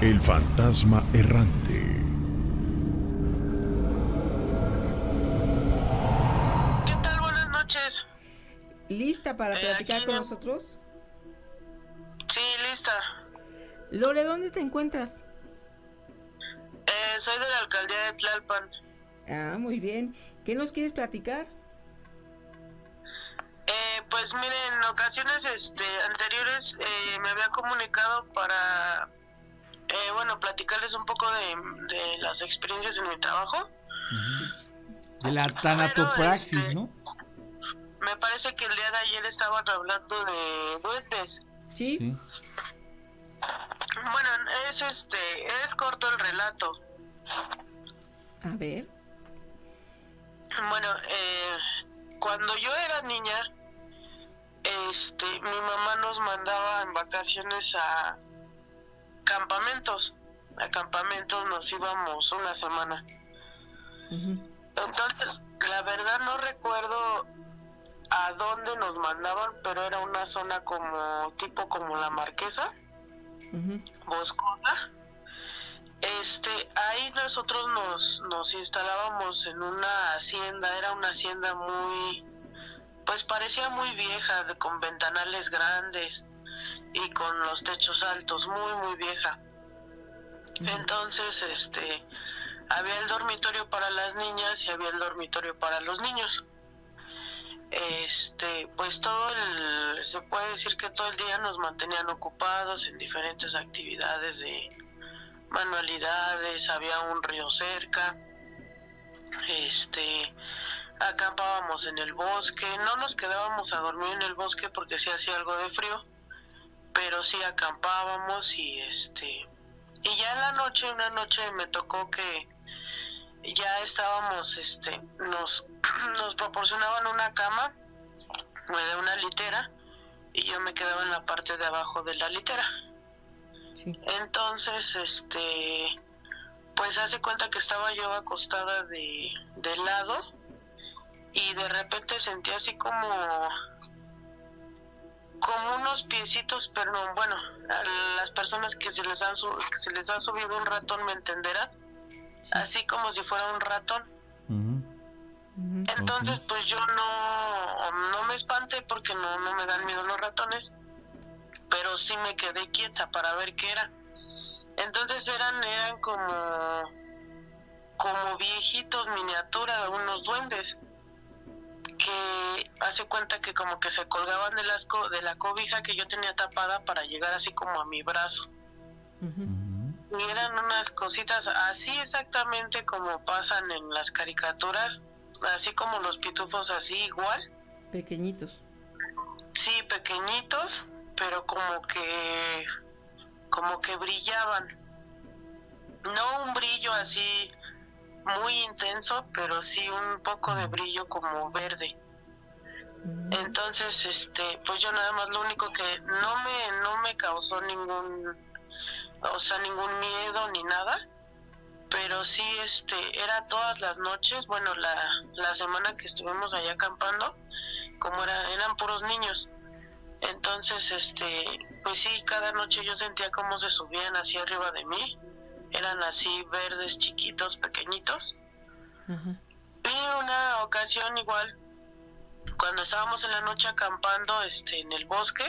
El fantasma errante. ¿Qué tal? Buenas noches. ¿Lista para platicar aquí con no- nosotros? Sí, lista. Lore, ¿dónde te encuentras? Soy de la alcaldía de Tlalpan. Ah, muy bien. ¿Qué nos quieres platicar? Pues miren, en ocasiones anteriores me había comunicado para, platicarles un poco de las experiencias en mi trabajo. De la tanatopraxis, ¿no? Me parece que el día de ayer estaban hablando de duendes. Sí. Sí. Bueno, es corto el relato. A ver. Bueno, cuando yo era niña, mi mamá nos mandaba en vacaciones a campamentos. A campamentos nos íbamos una semana. Ujú. Entonces, la verdad no recuerdo a dónde nos mandaban, pero era una zona como la Marquesa, Ujú. boscosa. Ahí nosotros nos instalábamos en una hacienda. Era una hacienda pues parecía muy vieja, con ventanales grandes y con los techos altos, muy vieja. Entonces, había el dormitorio para las niñas y había el dormitorio para los niños. Pues se puede decir que todo el día nos mantenían ocupados en diferentes actividades de manualidades. Había un río cerca. Acampábamos en el bosque. No nos quedábamos a dormir en el bosque porque sí hacía algo de frío, pero sí acampábamos. Y ya en la noche, una noche me tocó que ya estábamos, nos proporcionaban una cama de una litera y yo me quedaba en la parte de abajo de la litera. Sí. Entonces, pues hace cuenta que estaba yo acostada de lado y de repente sentí así como unos piecitos, pero bueno, a las personas que se les ha subido un ratón me entenderán, así como si fuera un ratón. Ujú. Entonces, pues yo no me espanté porque no me dan miedo los ratones, pero sí me quedé quieta para ver qué era. Entonces eran como viejitos miniatura, unos duendes que hace cuenta que como que se colgaban de la cobija que yo tenía tapada para llegar así como a mi brazo. Ujú. Y eran unas cositas así exactamente como pasan en las caricaturas, así como los pitufos, así igual. Pequeñitos. Sí, pequeñitos, pero como que brillaban. No un brillo así muy intenso, pero sí un poco de brillo como verde. Entonces, pues yo nada más, lo único que no me causó ningún miedo ni nada, pero sí, era todas las noches. Bueno, la semana que estuvimos allá acampando, como eran puros niños, entonces, pues sí, cada noche yo sentía cómo se subían hacia arriba de mí. Eran así verdes, chiquitos, pequeñitos. Ajá. Y una ocasión igual, cuando estábamos en la noche acampando en el bosque,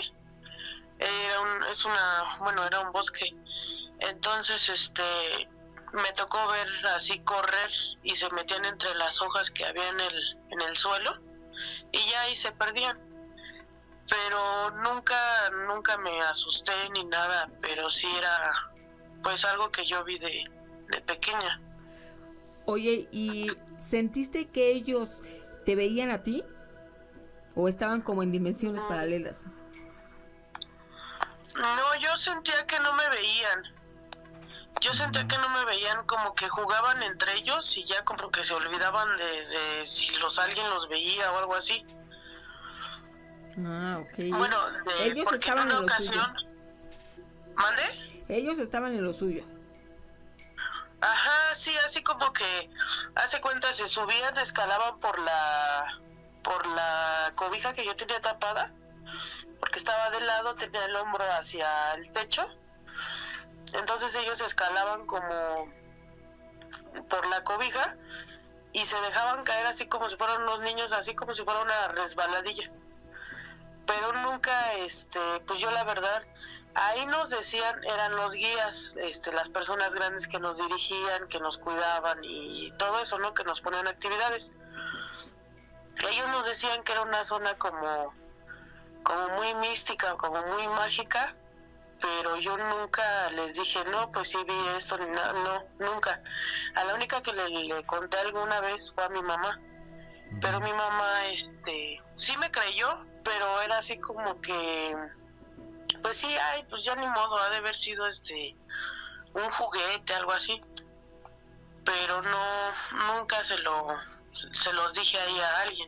era un bosque. Entonces, me tocó ver así correr y se metían entre las hojas que había en el suelo y ya ahí se perdían. Pero nunca me asusté ni nada, pero sí era pues algo que yo vi de pequeña. Oye, ¿y sentiste que ellos te veían a ti? ¿O estaban como en dimensiones paralelas? No, yo sentía que no me veían. Yo sentía que no me veían, como que jugaban entre ellos y ya como que se olvidaban de si alguien los veía o algo así. Ah, ok. Bueno, ellos porque estaban en una en lo ocasión... suyo. ¿Mande? Ellos estaban en lo suyo. Ajá, sí, así como que, hace cuenta, se subían, escalaban por la cobija que yo tenía tapada, porque estaba de lado, tenía el hombro hacia el techo. Entonces ellos escalaban como por la cobija y se dejaban caer así como si fueran unos niños, así como si fuera una resbaladilla. Pero nunca, pues yo la verdad, ahí nos decían, eran los guías, las personas grandes que nos dirigían, que nos cuidaban y todo eso, ¿no? Que nos ponían actividades. Ellos nos decían que era una zona como muy mística, como muy mágica, pero yo nunca les dije, no, pues sí vi esto, ni nada, no, nunca. A la única que le conté alguna vez fue a mi mamá, pero mi mamá, sí me creyó, pero era así como que, pues sí, ay, pues ya ni modo, ha de haber sido un juguete, algo así, pero no, nunca se los dije ahí a alguien.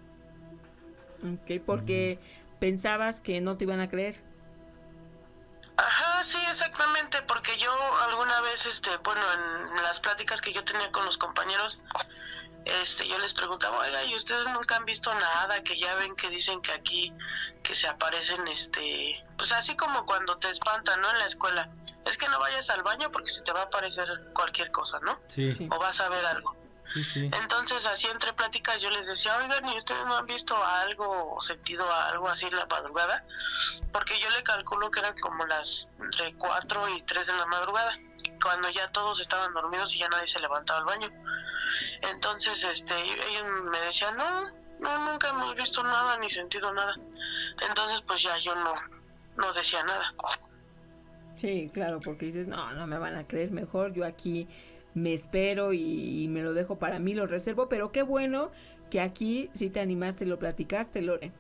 Ok, porque pensabas que no te iban a creer. Ajá, sí, exactamente, porque yo alguna vez, bueno, en las pláticas que yo tenía con los compañeros, yo les preguntaba, oiga, ¿y ustedes nunca han visto nada? Que ya ven que dicen que aquí, que se aparecen, pues así como cuando te espantan, ¿no? En la escuela, es que no vayas al baño porque se te va a aparecer cualquier cosa, ¿no? Sí. O vas a ver algo. Sí. Entonces, así entre pláticas yo les decía, oigan, ¿y ustedes no han visto algo o sentido algo así en la madrugada? Porque yo le calculo que eran como las entre 4 y 3 de la madrugada, cuando ya todos estaban dormidos y ya nadie se levantaba al baño. Entonces, ellos me decían, no, nunca hemos visto nada ni sentido nada. Entonces, pues ya yo no decía nada. Sí, claro, porque dices, no me van a creer, mejor yo aquí me espero y me lo dejo para mí, lo reservo, pero qué bueno que aquí sí te animaste y lo platicaste, Lore.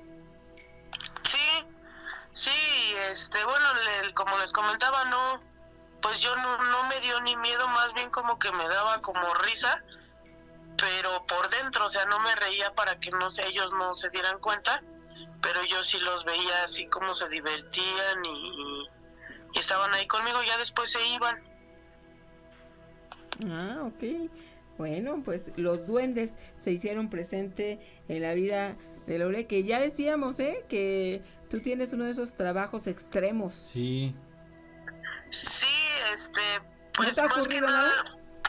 Sí, bueno, como les comentaba, pues yo no me dio ni miedo, más bien como que me daba como risa, pero por dentro, o sea, no me reía para que ellos no se dieran cuenta, pero yo sí los veía así como se divertían y estaban ahí conmigo, ya después se iban. Ah, ok. Bueno, pues los duendes se hicieron presente en la vida de Lore, que ya decíamos, que tú tienes uno de esos trabajos extremos. Sí. Sí, pues ¿no te ha más que ocurrido nada,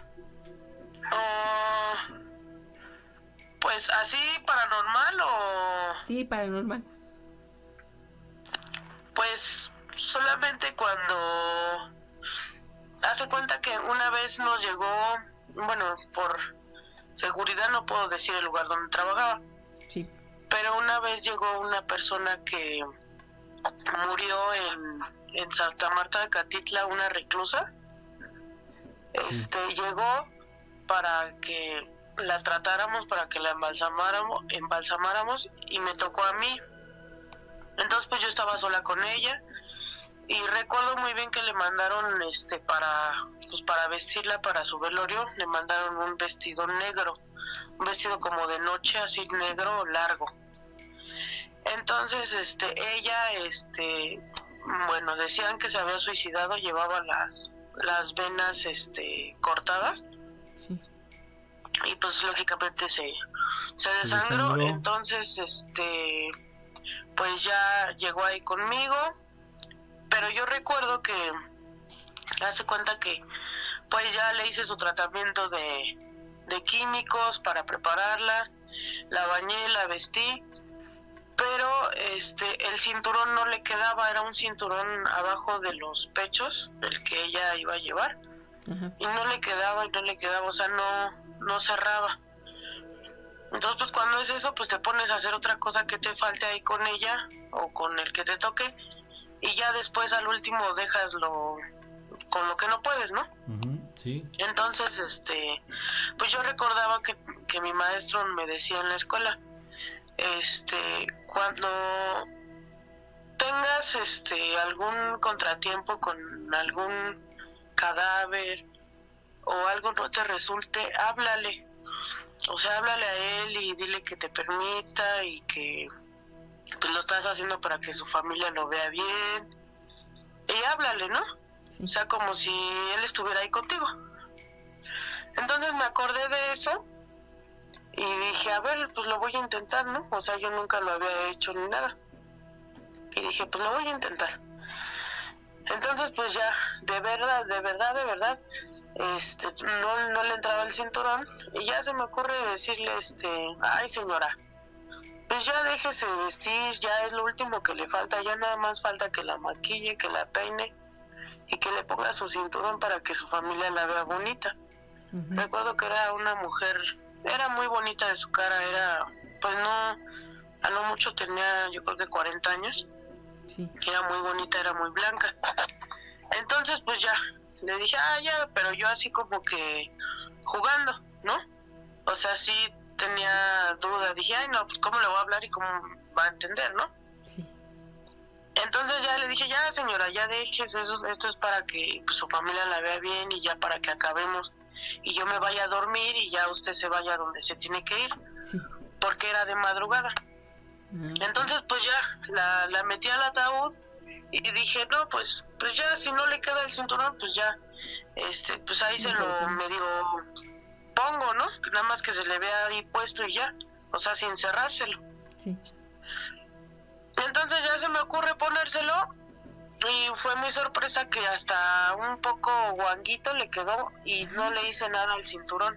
nada? Pues así paranormal o... Sí, paranormal. Pues solamente cuando... Hace cuenta que una vez nos llegó, bueno, por seguridad no puedo decir el lugar donde trabajaba, Sí. pero una vez llegó una persona que murió en Santa Marta de Catitla, una reclusa. Llegó para que la tratáramos, para que la embalsamáramos y me tocó a mí. Entonces pues yo estaba sola con ella. Y recuerdo muy bien que le mandaron para vestirla para su velorio, le mandaron un vestido negro, un vestido como de noche, así negro, largo. Entonces, ella, bueno, decían que se había suicidado, llevaba las venas, cortadas. Sí. Y pues lógicamente se desangró. Entonces, pues ya llegó ahí conmigo. Pero yo recuerdo que hace cuenta que pues ya le hice su tratamiento de químicos para prepararla, la bañé, la vestí, pero el cinturón no le quedaba, era un cinturón abajo de los pechos, el que ella iba a llevar. Ajá. Y no le quedaba, o sea, no cerraba. Entonces pues cuando es eso, pues te pones a hacer otra cosa que te falte ahí con ella o con el que te toque. Y ya después al último dejas con lo que no puedes, ¿no? Sí. Entonces, pues yo recordaba que mi maestro me decía en la escuela, cuando tengas algún contratiempo con algún cadáver o algo no te resulte, háblale. O sea, háblale a él y dile que te permita y que pues lo estás haciendo para que su familia lo vea bien. Y háblale, ¿no? Sí. O sea, como si él estuviera ahí contigo. Entonces me acordé de eso y dije, a ver, pues lo voy a intentar, ¿no? O sea, yo nunca lo había hecho ni nada. Y dije, pues lo voy a intentar. Entonces pues ya, de verdad, no le entraba el cinturón, y ya se me ocurre decirle, ay señora, pues ya déjese de vestir, ya es lo último que le falta, ya nada más falta que la maquille, que la peine y que le ponga su cinturón para que su familia la vea bonita. Recuerdo que era una mujer, era muy bonita de su cara, era, pues no, a lo mucho tenía, yo creo que 40 años, Sí. era muy bonita, era muy blanca. Entonces pues ya, le dije, ya, pero yo así como que jugando, ¿no? O sea, sí tenía duda, dije, ay no, pues cómo le voy a hablar y cómo va a entender, ¿no? Sí. Entonces ya le dije, ya señora, ya déjese eso, esto es para que pues, su familia la vea bien y ya para que acabemos y yo me vaya a dormir y ya usted se vaya donde se tiene que ir, Sí. porque era de madrugada. Entonces pues ya la metí al ataúd y dije, no, pues ya si no le queda el cinturón, pues ya, pues ahí se lo medio pongo, ¿no? Nada más que se le vea ahí puesto y ya, o sea, sin cerrárselo. Sí. Entonces ya se me ocurre ponérselo y fue mi sorpresa que hasta un poco guanguito le quedó y no le hice nada al cinturón.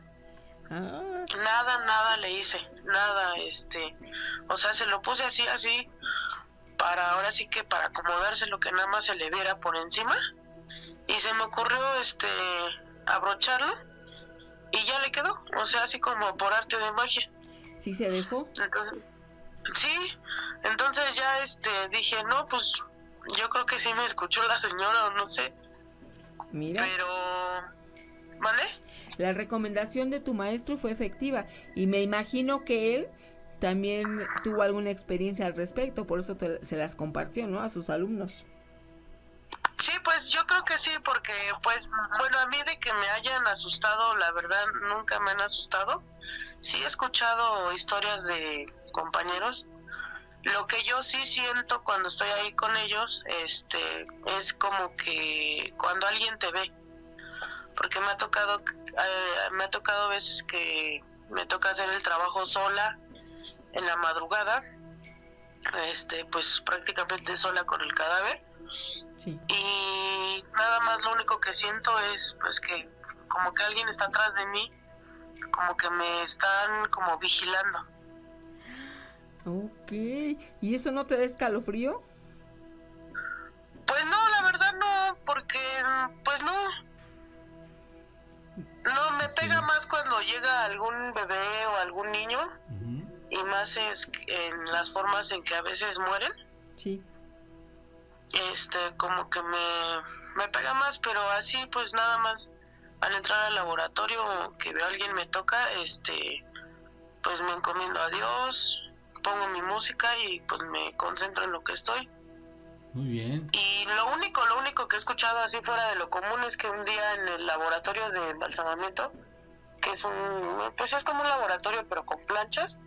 Nada le hice, nada, o sea, se lo puse así, para ahora sí que para acomodárselo, que nada más se le viera por encima, y se me ocurrió, abrocharlo, y ya le quedó, o sea, así como por arte de magia. ¿Sí se dejó? Entonces, sí, entonces ya, dije, no, pues, yo creo que sí me escuchó la señora, o no sé. Mira. Pero, ¿vale? La recomendación de tu maestro fue efectiva y me imagino que él también tuvo alguna experiencia al respecto, por eso se las compartió, ¿no? A sus alumnos. Sí, pues yo creo que sí, porque pues bueno, a mí de que me hayan asustado, la verdad nunca me han asustado. Sí he escuchado historias de compañeros. Lo que yo sí siento cuando estoy ahí con ellos, es como que cuando alguien te ve, porque me ha tocado veces que me toca hacer el trabajo sola en la madrugada, pues prácticamente sola con el cadáver. Sí. Y nada más lo único que siento es pues que como que alguien está atrás de mí, como que me están como vigilando. Ok, ¿y eso no te da escalofrío? Pues no, la verdad no, porque pues no me pega más cuando llega algún bebé o algún niño, y más es en las formas en que a veces mueren. Sí. Como que me pega más, pero así pues nada más al entrar al laboratorio que veo a alguien me toca, pues me encomiendo a Dios, pongo mi música y pues me concentro en lo que estoy. Muy bien. Y lo único que he escuchado así fuera de lo común es que un día en el laboratorio de embalsamamiento, que es pues es como un laboratorio pero con planchas,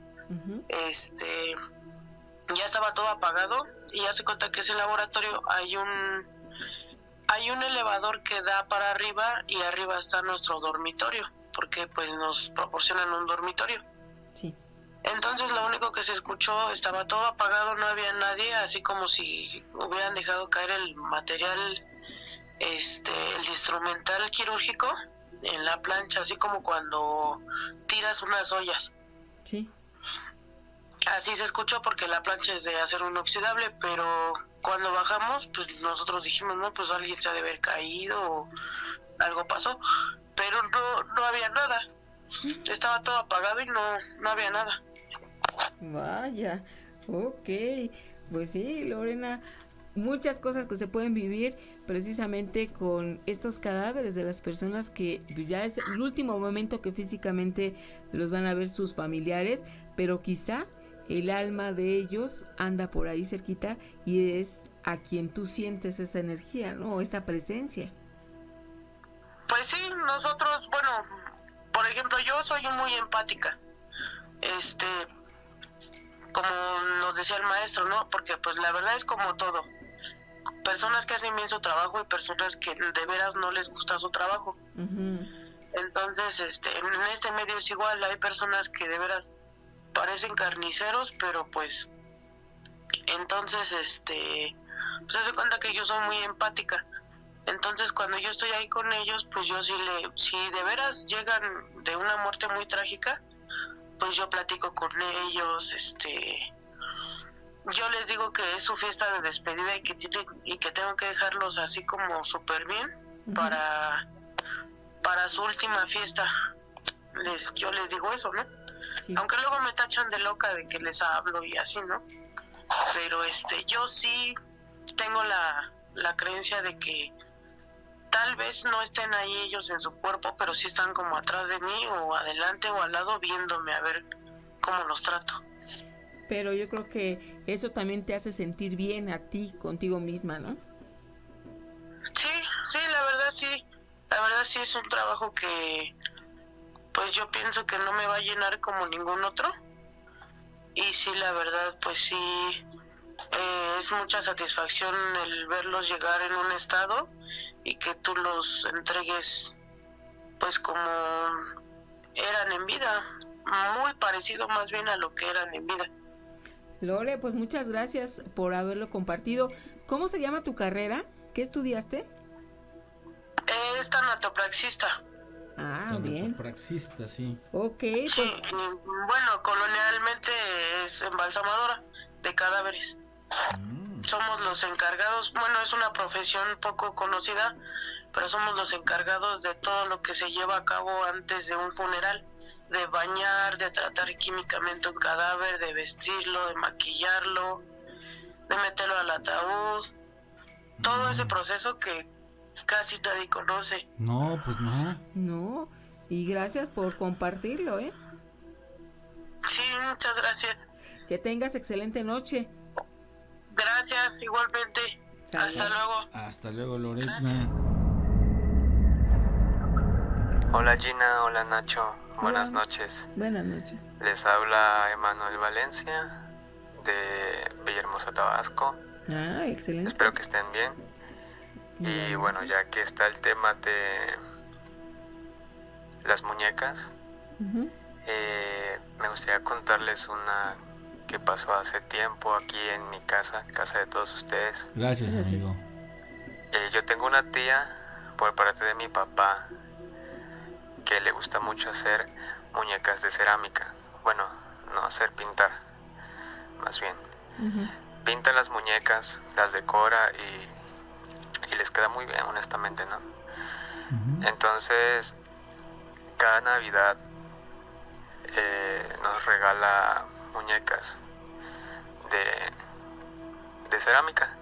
ya estaba todo apagado y ya se cuenta que ese laboratorio hay un elevador que da para arriba y arriba está nuestro dormitorio, porque pues nos proporcionan un dormitorio. Sí. Entonces lo único que se escuchó, estaba todo apagado, no había nadie, así como si hubieran dejado caer el material, el instrumental quirúrgico en la plancha, así como cuando tiras unas ollas. Sí. Así se escuchó porque la plancha es de acero inoxidable, pero cuando bajamos, pues nosotros dijimos, no, pues alguien se ha de haber caído o algo pasó, pero no había nada. Estaba todo apagado y no había nada. Vaya, ok, pues sí, Lorena, muchas cosas que se pueden vivir precisamente con estos cadáveres de las personas que pues, ya es el último momento que físicamente los van a ver sus familiares, pero quizá el alma de ellos anda por ahí cerquita y es a quien tú sientes esa energía, ¿no? Esa presencia. Pues sí, nosotros, bueno, por ejemplo, yo soy muy empática, como nos decía el maestro, ¿no? Porque pues la verdad es como todo, personas que hacen bien su trabajo y personas que de veras no les gusta su trabajo. Entonces, en este medio es igual, hay personas que de veras parecen carniceros, pero pues entonces pues se hace cuenta que yo soy muy empática. Entonces cuando yo estoy ahí con ellos, pues yo si de veras llegan de una muerte muy trágica, pues yo platico con ellos, yo les digo que es su fiesta de despedida y que tengo que dejarlos así como súper bien para su última fiesta. Yo les digo eso, ¿no? Sí. Aunque luego me tachan de loca de que les hablo y así, ¿no? Pero yo sí tengo la creencia de que tal vez no estén ahí ellos en su cuerpo, pero sí están como atrás de mí o adelante o al lado viéndome a ver cómo los trato. Pero yo creo que eso también te hace sentir bien a ti, contigo misma, ¿no? Sí, la verdad sí. La verdad sí es un trabajo que pues yo pienso que no me va a llenar como ningún otro. Y sí, la verdad, pues sí, es mucha satisfacción el verlos llegar en un estado y que tú los entregues pues como eran en vida, muy parecido más bien a lo que eran en vida. Lore, pues muchas gracias por haberlo compartido. ¿Cómo se llama tu carrera? ¿Qué estudiaste? Es tanatopraxista. Ah, bien. Tanatopraxista, sí. Ok. Sí, pues... bueno, colonialmente es embalsamadora de cadáveres. Somos los encargados, bueno, es una profesión poco conocida, pero somos los encargados de todo lo que se lleva a cabo antes de un funeral, de bañar, de tratar químicamente un cadáver, de vestirlo, de maquillarlo, de meterlo al ataúd, todo ese proceso que casi nadie conoce. No, pues no. No, y gracias por compartirlo, ¿eh? Sí, muchas gracias. Que tengas excelente noche. Gracias, igualmente. Salud. Hasta luego. Hasta luego, Lorena. Hola Gina, hola Nacho, buenas Hola. noches. Buenas noches. Les habla Emanuel Valencia de Villahermosa, Tabasco. Ah, excelente. Espero que estén bien. Y bueno, ya que está el tema de las muñecas, me gustaría contarles una que pasó hace tiempo aquí en mi casa de todos ustedes. Gracias, amigo. Yo tengo una tía por parte de mi papá que le gusta mucho hacer muñecas de cerámica. Bueno, no hacer, pintar, más bien. Pinta las muñecas, las decora y les queda muy bien, honestamente, ¿no? Entonces, cada Navidad nos regala muñecas de cerámica.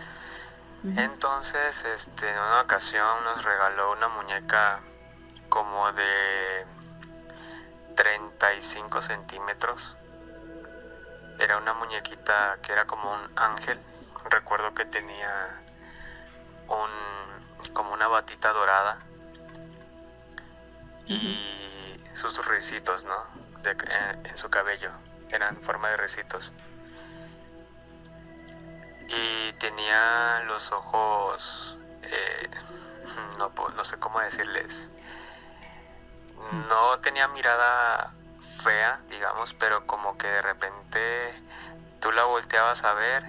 Entonces, en una ocasión nos regaló una muñeca como de 35 centímetros. Era una muñequita que era como un ángel. Recuerdo que tenía como una batita dorada y sus ricitos, ¿no? En su cabello eran en forma de ricitos. Y tenía los ojos, no sé cómo decirles. No tenía mirada fea, digamos, pero como que de repente tú la volteabas a ver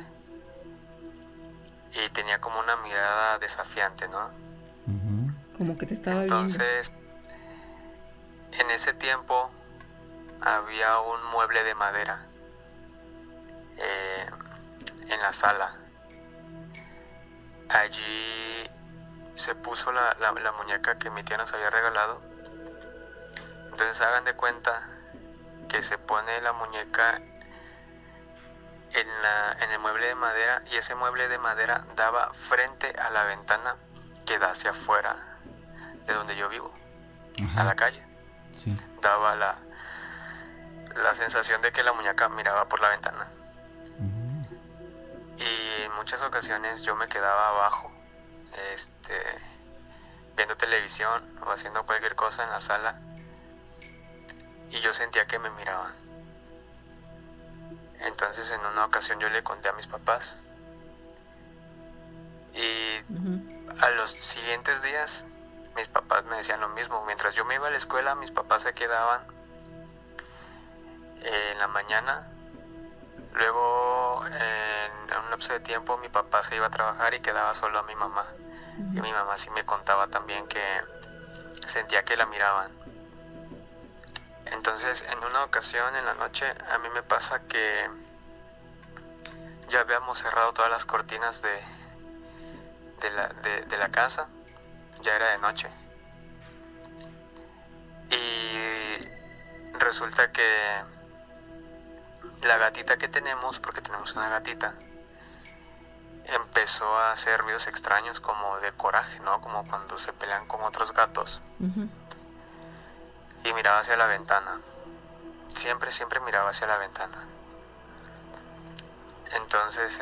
y tenía como una mirada desafiante, ¿no? Como que te estaba Entonces, en ese tiempo había un mueble de madera en la sala. Allí se puso la muñeca que mi tía nos había regalado. Entonces hagan de cuenta que se pone la muñeca en el mueble de madera, y ese mueble de madera daba frente a la ventana que da hacia afuera de donde yo vivo, a la calle. Sí. Daba la sensación de que la muñeca miraba por la ventana. Y en muchas ocasiones yo me quedaba abajo, viendo televisión o haciendo cualquier cosa en la sala, y yo sentía que me miraban. Entonces en una ocasión yo le conté a mis papás, y a los siguientes días mis papás me decían lo mismo. Mientras yo me iba a la escuela, mis papás se quedaban en la mañana, Luego, en un lapso de tiempo, mi papá se iba a trabajar y quedaba solo a mi mamá. Y mi mamá sí me contaba también que sentía que la miraban. Entonces, en una ocasión en la noche, a mí me pasa que ya habíamos cerrado todas las cortinas de la casa, ya era de noche. Y resulta que la gatita que tenemos, porque tenemos una gatita, empezó a hacer ruidos extraños como de coraje, ¿no? Como cuando se pelean con otros gatos. Y miraba hacia la ventana. Siempre miraba hacia la ventana. Entonces,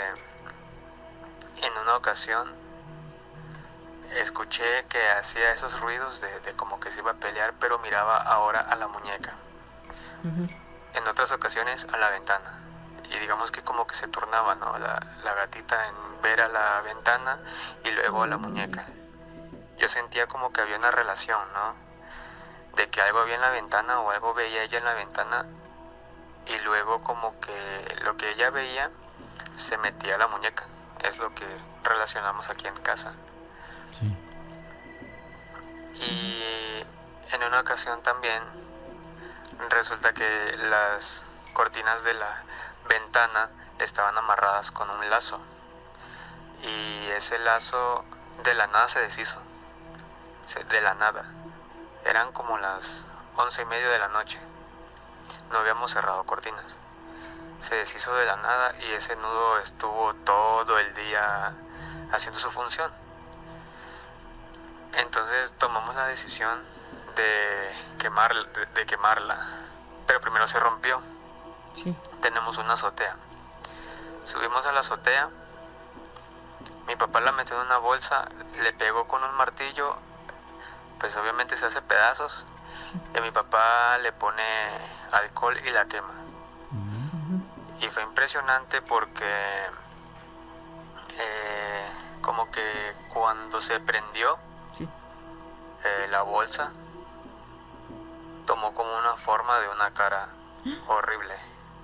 en una ocasión escuché que hacía esos ruidos de como que se iba a pelear, pero miraba ahora a la muñeca. En otras ocasiones a la ventana. Y digamos que como que se turnaba, ¿no? La gatita en ver a la ventana y luego a la muñeca. Yo sentía como que había una relación, ¿no? De que algo había en la ventana o algo veía ella en la ventana y luego como que lo que ella veía se metía a la muñeca. Es lo que relacionamos aquí en casa. Sí. Y en una ocasión también resulta que las cortinas de la ventana estaban amarradas con un lazo y ese lazo de la nada se deshizo, de la nada. Eran como las 11:30 de la noche, no habíamos cerrado cortinas, se deshizo de la nada y ese nudo estuvo todo el día haciendo su función. Entonces tomamos la decisión de quemarla, pero primero se rompió. Sí. Tenemos una azotea. Subimos a la azotea. Mi papá la metió en una bolsa, le pegó con un martillo, pues obviamente se hace pedazos. Y mi papá le pone alcohol y la quema. Y fue impresionante porque como que cuando se prendió la bolsa tomó como una forma de una cara horrible.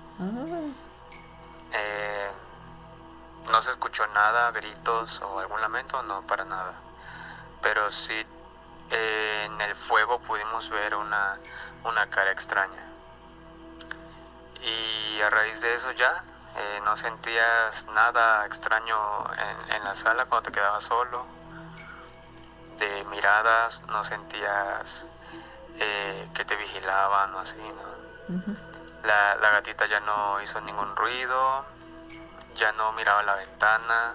No se escuchó nada, gritos o algún lamento, no, para nada. Pero sí en el fuego pudimos ver una cara extraña. Y a raíz de eso ya no sentías nada extraño en la sala cuando te quedabas solo. De miradas, no sentías que te vigilaban o así, ¿no? La gatita ya no hizo ningún ruido, ya no miraba la ventana.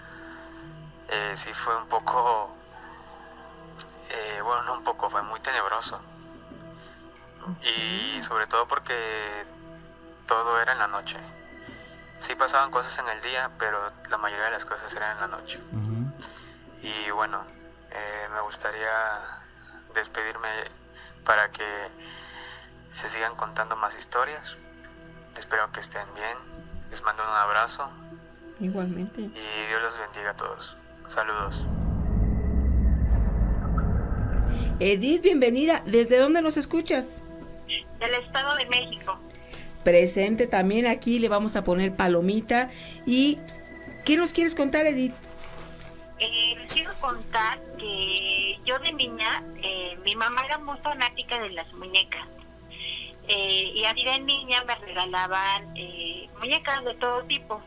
Sí fue un poco, bueno, no un poco, fue muy tenebroso. Y sobre todo porque todo era en la noche. Sí pasaban cosas en el día, pero la mayoría de las cosas eran en la noche. Y bueno, me gustaría despedirme para que se sigan contando más historias. Espero que estén bien. Les mando un abrazo. Igualmente. Y Dios los bendiga a todos. Saludos. Edith, bienvenida. ¿Desde dónde nos escuchas? Del Estado de México. Presente también aquí, le vamos a poner palomita. ¿Y qué nos quieres contar, Edith? Les quiero contar que yo de niña, mi mamá era muy fanática de las muñecas. Y a mí de niña me regalaban muñecas de todo tipo.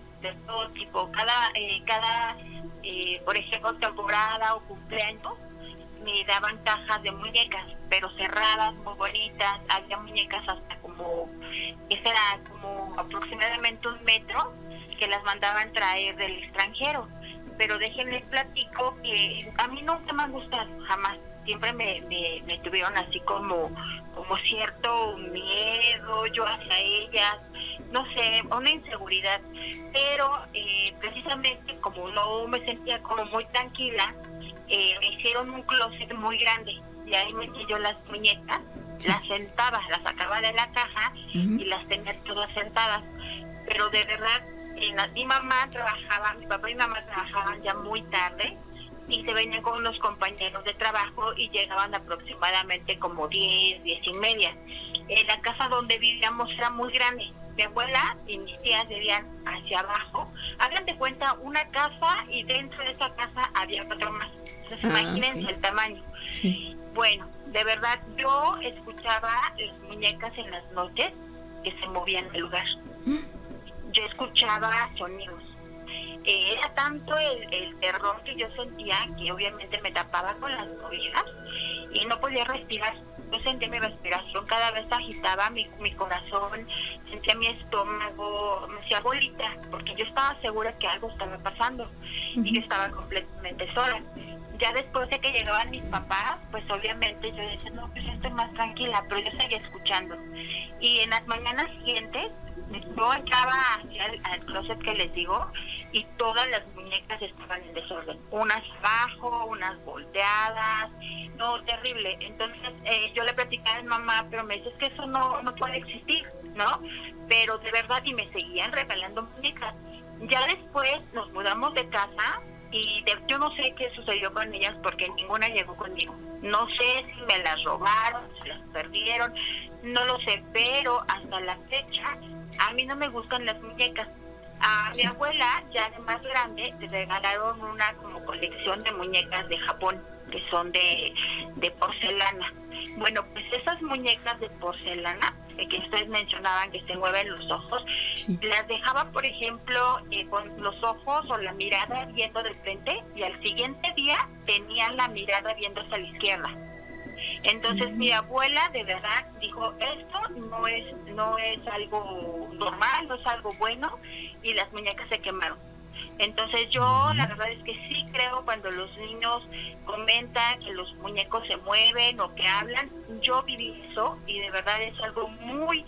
Cada por ejemplo, temporada o cumpleaños, me daban cajas de muñecas, pero cerradas, muy bonitas. Había muñecas hasta como aproximadamente 1 metro, que las mandaban traer del extranjero. Pero déjenles platico que a mí nunca me han gustado, jamás. Siempre me tuvieron así como cierto miedo yo hacia ellas, no sé, una inseguridad. Pero precisamente como no me sentía como muy tranquila, me hicieron un closet muy grande y ahí metí yo las muñecas, las sentaba, las sacaba de la caja y las tenía todas sentadas. Pero de verdad, mi papá y mamá trabajaban ya muy tarde y se venían con unos compañeros de trabajo y llegaban aproximadamente como 10:30. La casa donde vivíamos era muy grande mi abuela y mis tías vivían hacia abajo. Hagan de cuenta una casa y dentro de esa casa había otro más. Entonces imagínense ok. el tamaño. Sí. Bueno, de verdad, yo escuchaba las muñecas en las noches que se movían del lugar. Yo escuchaba sonidos. Era tanto el terror que yo sentía que obviamente me tapaba con las cobijas y no podía respirar. Yo sentía mi respiración, cada vez agitaba mi corazón, sentía mi estómago, me hacía bolita, porque yo estaba segura que algo estaba pasando y yo estaba completamente sola. Ya después de que llegaban mis papás, pues obviamente yo decía, no, pues estoy más tranquila, pero yo seguía escuchando. Y en las mañanas siguientes, yo entraba hacia al closet que les digo, y todas las muñecas estaban en desorden. Unas abajo, unas volteadas, no, terrible. Entonces yo le platicaba a mi mamá, pero me dice, es que eso no puede existir, ¿no? Pero de verdad, y me seguían regalando muñecas. Ya después nos mudamos de casa, y yo no sé qué sucedió con ellas porque ninguna llegó conmigo. No sé si me las robaron, si las perdieron, no lo sé, pero hasta la fecha a mí no me gustan las muñecas. A mi abuela, ya de más grande, le regalaron una como colección de muñecas de Japón, que son de porcelana. Bueno, pues esas muñecas de porcelana, que ustedes mencionaban que se mueven los ojos, Sí. las dejaba, por ejemplo, con los ojos o la mirada viendo de frente, y al siguiente día tenían la mirada viendo hacia la izquierda. Entonces mi abuela de verdad dijo, esto no es algo normal, no es algo bueno, y las muñecas se quemaron. Entonces yo la verdad es que sí creo cuando los niños comentan que los muñecos se mueven o que hablan. Yo viví eso y de verdad es algo muy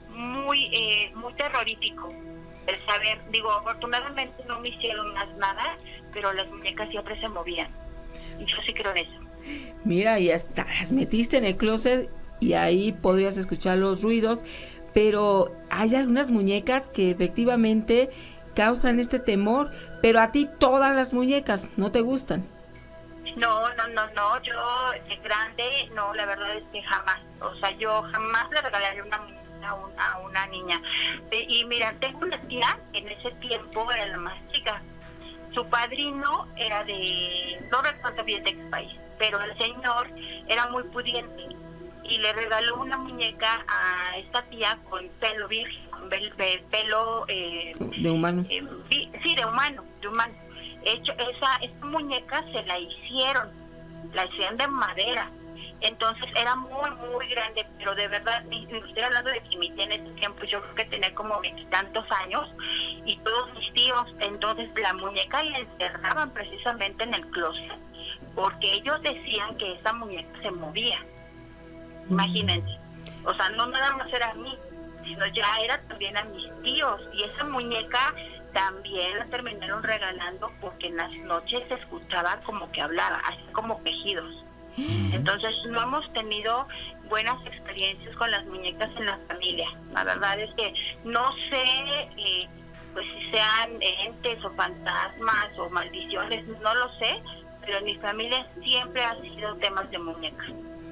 terrorífico el saber. Digo, afortunadamente no me hicieron más nada, pero las muñecas siempre se movían. Y yo sí creo en eso. Mira, y hasta las metiste en el closet y ahí podrías escuchar los ruidos, pero hay algunas muñecas que efectivamente causan este temor, pero a ti todas las muñecas no te gustan. No, yo de grande, no, la verdad es que jamás, o sea, yo jamás le regalaría una muñeca a una niña. Y mira, tengo una tía, en ese tiempo era la más chica, su padrino era no recuerdo bien de qué país, pero el señor era muy pudiente y le regaló una muñeca a esta tía con pelo virgen, con pelo De humano. sí, de humano. Hecho, esta muñeca se la hicieron de madera. Entonces era muy grande, pero de verdad, estoy hablando de que mi tía en ese tiempo, yo creo que tenía como 20 y tantos años, y todos mis tíos. Entonces la muñeca la encerraban precisamente en el closet, porque ellos decían que esa muñeca se movía. Imagínense, o sea, no nada más era a mí, sino ya era también a mis tíos, y esa muñeca también la terminaron regalando porque en las noches se escuchaba como que hablaba, así como quejidos. Entonces no hemos tenido buenas experiencias con las muñecas en la familia. La verdad es que no sé pues si sean entes o fantasmas o maldiciones, no lo sé, pero en mi familia siempre ha sido temas de muñecas.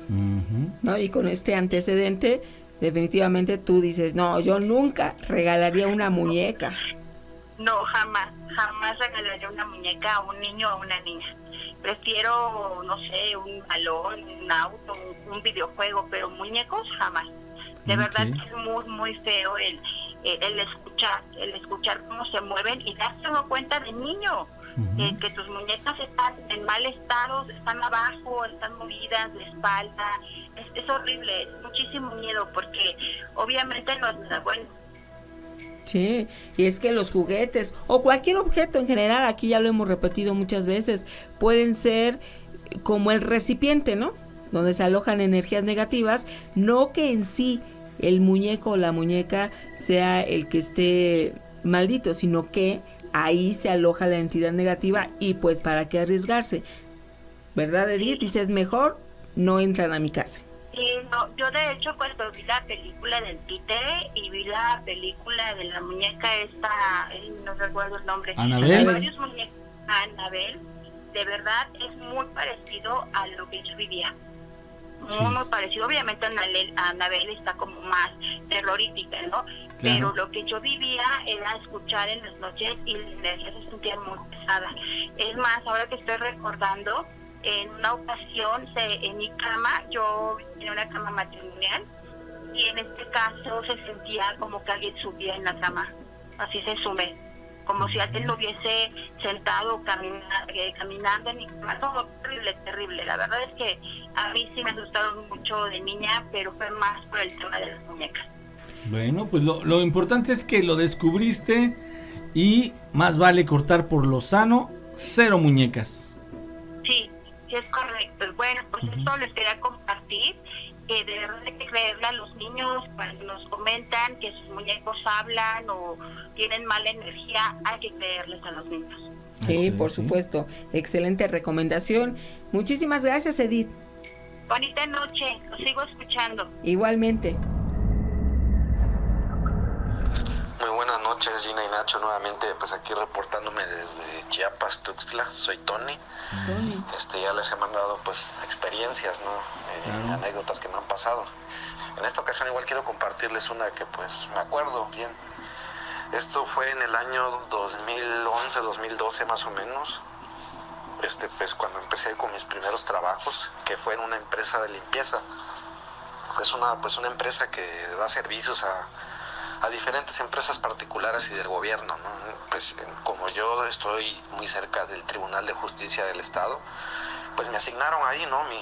¿No? Y con este antecedente, definitivamente tú dices, no, yo nunca regalaría una muñeca. No, jamás regalaría una muñeca a un niño o a una niña. Prefiero, no sé, un balón, un auto, un videojuego, pero muñecos jamás. De verdad que es muy feo el escuchar cómo se mueven y darse uno cuenta de niño. Que tus muñecas están en mal estado, están abajo, están movidas de espalda. Es horrible, es muchísimo miedo porque obviamente no es nada bueno. Sí, y es que los juguetes o cualquier objeto en general, aquí ya lo hemos repetido muchas veces, pueden ser como el recipiente, ¿no? Donde se alojan energías negativas, no que en sí el muñeco o la muñeca sea el que esté maldito, sino que ahí se aloja la entidad negativa y pues para qué arriesgarse, ¿verdad, Edith? Dices, mejor no entran a mi casa. Sí, no, yo de hecho cuando vi la película del títere y vi la película de la muñeca esta, no recuerdo el nombre, Anabel. varios muñecos, Anabel, de verdad es muy parecido a lo que yo vivía. muy parecido. Obviamente Anabel está como más terrorífica, ¿no? Claro. Pero lo que yo vivía era escuchar en las noches y la energía se sentía muy pesada. Es más, ahora que estoy recordando, en una ocasión en mi cama, yo tenía una cama matrimonial, y en este caso se sentía como que alguien subía en la cama, así se sube, como si alguien lo hubiese sentado caminando en mi cama. No, terrible, terrible. La verdad es que a mí sí me asustaron mucho de niña, pero fue más por el tema de las muñecas. Bueno, pues lo importante es que lo descubriste y más vale cortar por lo sano, 0 muñecas. Sí, sí es correcto. Bueno, pues esto les quería compartir, que de verdad hay que creerle a los niños cuando nos comentan que sus muñecos hablan o tienen mala energía, hay que creerles a los niños. Sí, por supuesto. Excelente recomendación. Muchísimas gracias, Edith. Bonita noche, los sigo escuchando. Igualmente. Muy buenas noches, Gina y Nacho, nuevamente pues aquí reportándome desde Chiapas, Tuxtla. Soy Tony. Ya les he mandado pues experiencias, ¿no? Anécdotas que me han pasado. En esta ocasión igual quiero compartirles una que pues me acuerdo bien. Esto fue en el año 2011, 2012 más o menos. Pues cuando empecé con mis primeros trabajos, que fue en una empresa de limpieza. Es una empresa que da servicios a diferentes empresas particulares y del gobierno, ¿no? Pues como yo estoy muy cerca del Tribunal de Justicia del Estado, pues me asignaron ahí, ¿no? mi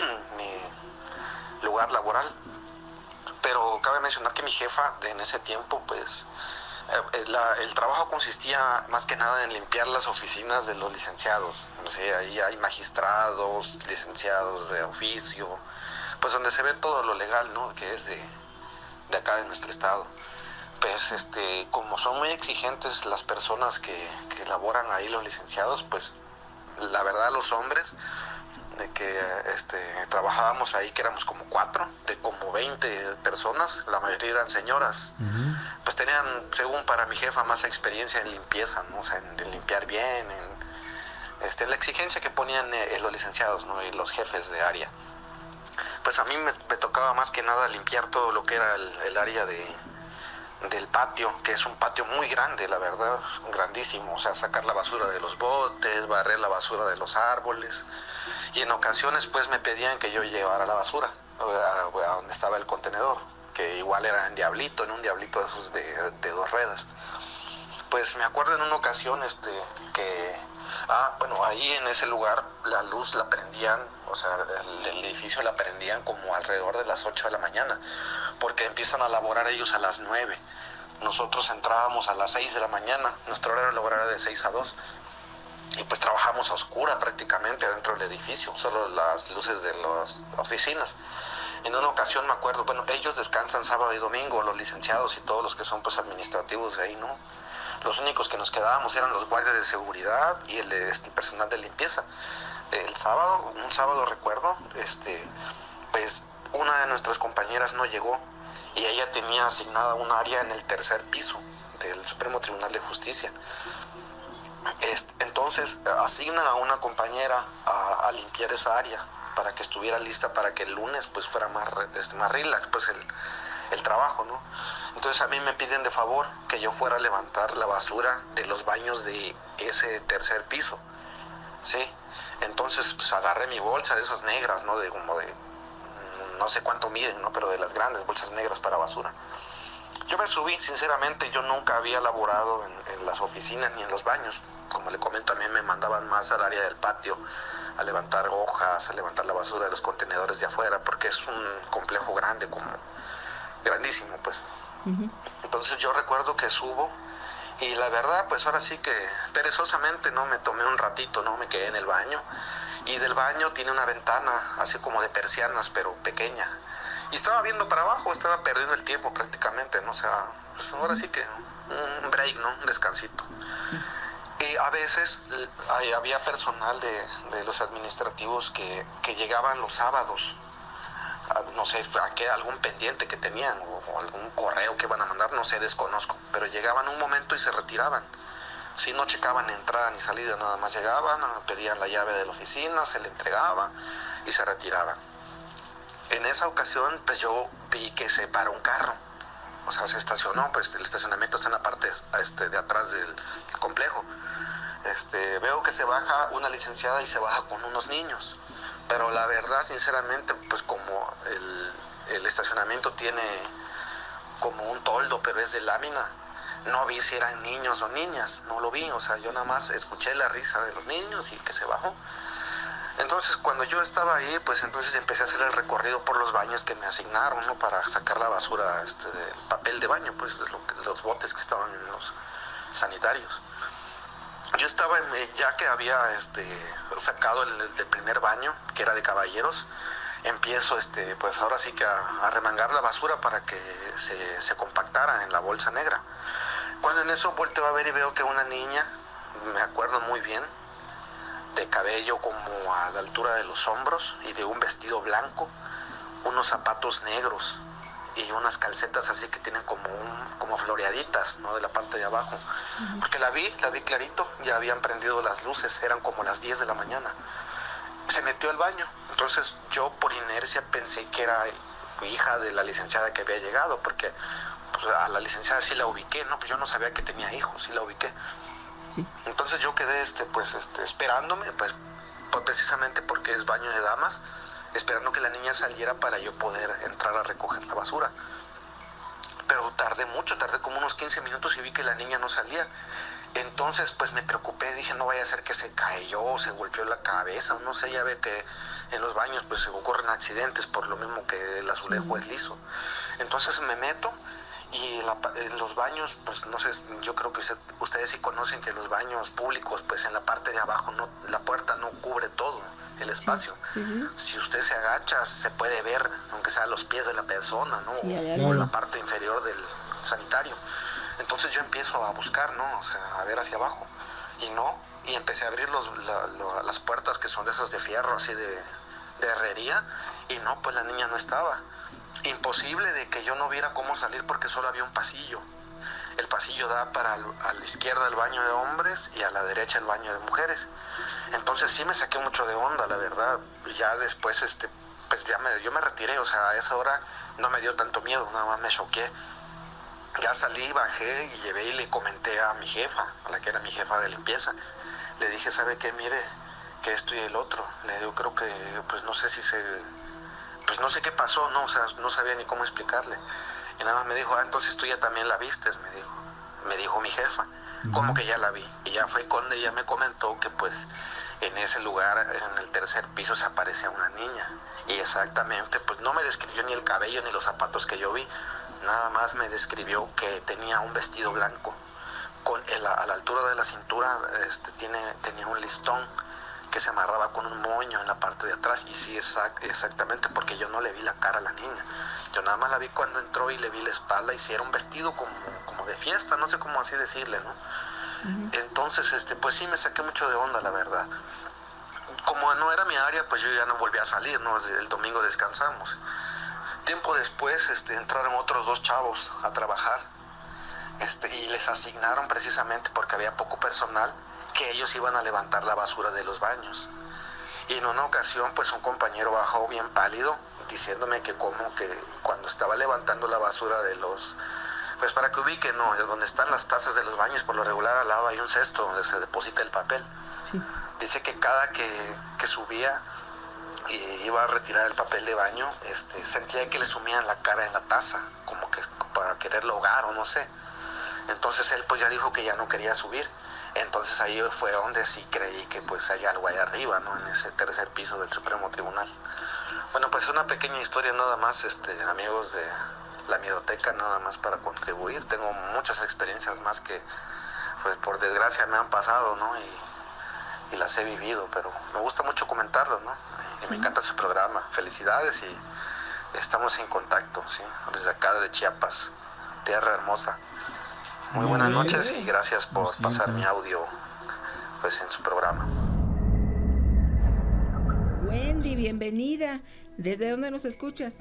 lugar laboral. Pero cabe mencionar que mi jefa en ese tiempo, pues el trabajo consistía más que nada en limpiar las oficinas de los licenciados. O sea, ahí hay magistrados, licenciados de oficio, pues donde se ve todo lo legal, ¿no? Que es de acá de nuestro estado. Pues como son muy exigentes las personas que laboran ahí, los licenciados, pues la verdad los hombres de que trabajábamos ahí, que éramos como 4 de como 20 personas, la mayoría eran señoras, pues tenían, según para mi jefa, más experiencia en limpieza, ¿no? O sea, en limpiar bien, en la exigencia que ponían los licenciados, ¿no? Y los jefes de área. Pues a mí me tocaba más que nada limpiar todo lo que era el área del patio, que es un patio muy grande, la verdad, grandísimo. O sea, sacar la basura de los botes, barrer la basura de los árboles. Y en ocasiones pues me pedían que yo llevara la basura a donde estaba el contenedor, que igual era en un diablito de esos de 2 ruedas. Pues me acuerdo en una ocasión que ahí en ese lugar la luz la prendían, o sea, el edificio la prendían como alrededor de las 8 de la mañana, porque empiezan a laborar ellos a las 9. Nosotros entrábamos a las 6 de la mañana, nuestro horario laboral era de 6 a 2. Y pues trabajamos a oscura prácticamente dentro del edificio, solo las luces de las oficinas. En una ocasión me acuerdo, ellos descansan sábado y domingo, los licenciados y todos los que son pues administrativos de ahí, ¿no? Los únicos que nos quedábamos eran los guardias de seguridad y el personal de limpieza. Un sábado recuerdo, pues una de nuestras compañeras no llegó y ella tenía asignada un área en el 3er piso del Supremo Tribunal de Justicia. Entonces asignan a una compañera a limpiar esa área para que estuviera lista para que el lunes pues fuera más relax pues el trabajo, ¿no? Entonces a mí me piden de favor que yo fuera a levantar la basura de los baños de ese 3er piso, ¿sí? Entonces pues agarré mi bolsa de esas negras, ¿no? No sé cuánto miden, ¿no? Pero de las grandes bolsas negras para basura. Yo me subí, sinceramente, yo nunca había laborado en las oficinas ni en los baños. Como le comento, a mí me mandaban más al área del patio, a levantar hojas, a levantar la basura de los contenedores de afuera, porque es un complejo grande, como grandísimo, pues. Entonces yo recuerdo que subo y la verdad, pues ahora sí que perezosamente, ¿no? Me tomé un ratito, ¿no? Me quedé en el baño y del baño tiene una ventana así como de persianas, pero pequeña. Y estaba viendo para abajo, estaba perdiendo el tiempo prácticamente, ¿no? O sea, pues ahora sí que un break, ¿no? Un descansito. Y a veces había personal de los administrativos que llegaban los sábados, no sé, algún pendiente que tenían o algún correo que iban a mandar, no sé, desconozco, pero llegaban un momento y se retiraban. Sí, no checaban entrada ni salida, nada más llegaban, pedían la llave de la oficina, se le entregaba y se retiraban. En esa ocasión, pues yo vi que se paró un carro, o sea, se estacionó, pues el estacionamiento está en la parte de atrás del complejo. Veo que se baja una licenciada y se baja con unos niños, pero la verdad, sinceramente, pues como el estacionamiento tiene como un toldo, pero es de lámina, no vi si eran niños o niñas, no lo vi, o sea, yo nada más escuché la risa de los niños y que se bajó. Entonces, cuando yo estaba ahí, pues entonces empecé a hacer el recorrido por los baños que me asignaron, ¿no? Para sacar la basura, del papel de baño, pues los botes que estaban en los sanitarios. Yo estaba, ya que había sacado el primer baño, que era de caballeros, empiezo, pues ahora sí que a remangar la basura para que se compactara en la bolsa negra. Cuando en eso volteo a ver y veo que una niña, me acuerdo muy bien, de cabello como a la altura de los hombros y de un vestido blanco, unos zapatos negros y unas calcetas así que tienen como floreaditas, ¿no? De la parte de abajo. Porque la vi clarito, ya habían prendido las luces, eran como las 10 de la mañana. Se metió al baño, entonces yo por inercia pensé que era hija de la licenciada que había llegado, porque pues, a la licenciada sí la ubiqué, ¿no? Pues yo no sabía que tenía hijos, sí la ubiqué. Sí. Entonces yo quedé esperándome, pues precisamente porque es baño de damas, esperando que la niña saliera para yo poder entrar a recoger la basura. Pero tardé como unos 15 minutos y vi que la niña no salía. Entonces pues me preocupé, dije no vaya a ser que se cayó o se golpeó la cabeza, no sé, ya ve que en los baños pues se ocurren accidentes por lo mismo que el azulejo es liso. Entonces me meto. Y en los baños, pues no sé, yo creo que ustedes sí conocen que los baños públicos, pues en la parte de abajo la puerta no cubre todo el espacio. Sí. Si usted se agacha, se puede ver, aunque sea los pies de la persona, ¿no? O la parte inferior del sanitario. Entonces yo empiezo a buscar, ¿no? O sea, a ver hacia abajo. Y empecé a abrir las puertas que son de esas de fierro, así de herrería, y no, pues la niña no estaba. Imposible de que yo no viera cómo salir porque solo había un pasillo. El pasillo da a la izquierda el baño de hombres y a la derecha el baño de mujeres. Entonces sí me saqué mucho de onda, la verdad. Y ya después, pues yo me retiré, o sea, a esa hora no me dio tanto miedo, nada más me choqué. Ya salí, bajé y llevé y le comenté a mi jefa, a la que era mi jefa de limpieza. Le dije, ¿sabe qué? Mire, que esto y el otro. Le digo, creo que, pues no sé pues no sé qué pasó, ¿no? O sea, no sabía ni cómo explicarle. Y nada más me dijo, entonces tú ya también la vistes, me dijo mi jefa. ¿Cómo que ya la vi? Y ya fue cuando ella me comentó que pues en ese lugar, en el tercer piso, se aparecía una niña. Y exactamente, pues no me describió ni el cabello ni los zapatos que yo vi. Nada más me describió que tenía un vestido blanco. A la altura de la cintura tenía un listón que se amarraba con un moño en la parte de atrás, y sí, exactamente, porque yo no le vi la cara a la niña, yo nada más la vi cuando entró y le vi la espalda, y sí era un vestido como de fiesta, no sé cómo así decirle, ¿no? Entonces, pues sí me saqué mucho de onda, la verdad. Como no era mi área, pues yo ya no volví a salir, ¿no? El domingo descansamos. Tiempo después, entraron otros 2 chavos a trabajar, y les asignaron precisamente porque había poco personal, que ellos iban a levantar la basura de los baños. Y en una ocasión, pues un compañero bajó bien pálido, diciéndome que como que cuando estaba levantando la basura de los... Pues para que ubiquen, ¿no? Donde están las tazas de los baños, por lo regular al lado hay un cesto donde se deposita el papel. Sí. Dice que cada que subía y iba a retirar el papel de baño, sentía que le sumían la cara en la taza, como que para quererlo ahogar o no sé. Entonces él pues ya dijo que ya no quería subir. Entonces ahí fue donde sí creí que pues hay algo ahí arriba, ¿no? En ese tercer piso del Supremo Tribunal. Bueno, pues una pequeña historia nada más, amigos de la Miedoteca, nada más para contribuir. Tengo muchas experiencias más que, pues por desgracia me han pasado, ¿no? Y las he vivido, pero me gusta mucho comentarlos, ¿no? Y me encanta su programa. Felicidades y estamos en contacto, ¿sí? Desde acá de Chiapas, tierra hermosa. Muy buenas noches y gracias por pasar mi audio pues en su programa. Wendy, bienvenida. ¿Desde dónde nos escuchas?